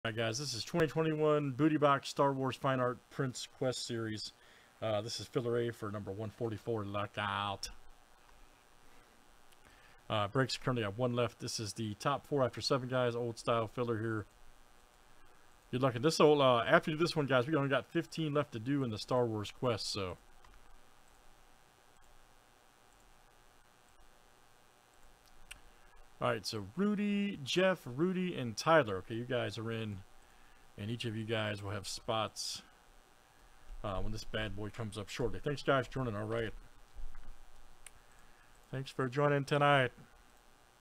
Alright guys, this is 2021 Booty Box Star Wars Fine Art Prince Quest Series. This is filler A for number 144, Lockout. Breaks currently have one left. This is the top 4 after 7 guys, old style filler here. Good luck. This old, after you do this one guys, we only got 15 left to do in the Star Wars Quest, so. Alright, so Rudy, Jeff, Rudy, and Tyler. Okay, you guys are in. And each of you guys will have spots when this bad boy comes up shortly. Thanks guys for joining. Alright. Thanks for joining tonight.